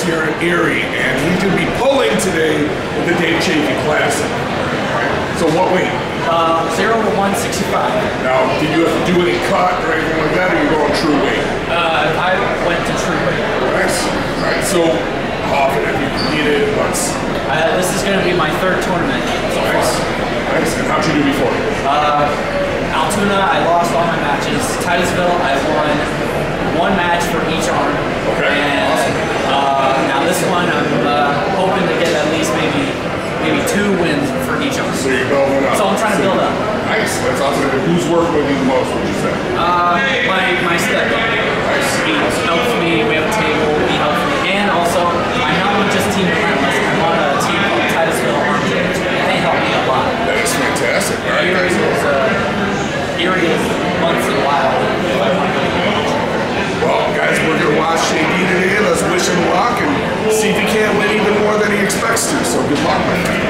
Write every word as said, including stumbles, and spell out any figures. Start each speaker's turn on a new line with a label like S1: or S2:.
S1: here in Erie, and he's going to be pulling today at the Dave Chafee Classic. So what weight?
S2: Uh, zero to one sixty-five.
S1: Now, did you have to do any cut or anything like that, or you going true weight?
S2: Uh, I went to true weight.
S1: Nice. All right. So how often have you competed? What's?
S2: Uh, this is going to be my third tournament so far.
S1: Nice. Nice. And how'd you do before?
S2: Uh, Altoona, I lost all my matches. Titusville, I won one match for each arm.
S1: Okay.
S2: And
S1: awesome.
S2: uh, now this one, I'm uh, hoping to get at least maybe maybe two wins for each arm.
S1: So you're building up.
S2: So I'm trying to
S1: so
S2: build up.
S1: Nice. That's awesome. Who's working with you the most? Would you say?
S2: Uh, my my stepdad.
S1: Nice.
S2: He helps me. We have a table. He helps me, and also I'm not on just Team Relentless. I'm on a team called Titusville Armwrestling. They help me a lot.
S1: That is fantastic. All right,
S2: Erie is uh, Erie is once in a while. If I want to go.
S1: Well, guys, we're gonna watch J D today. Let's wish him luck and see if he can't win even more than he expects to. So good luck, my friend.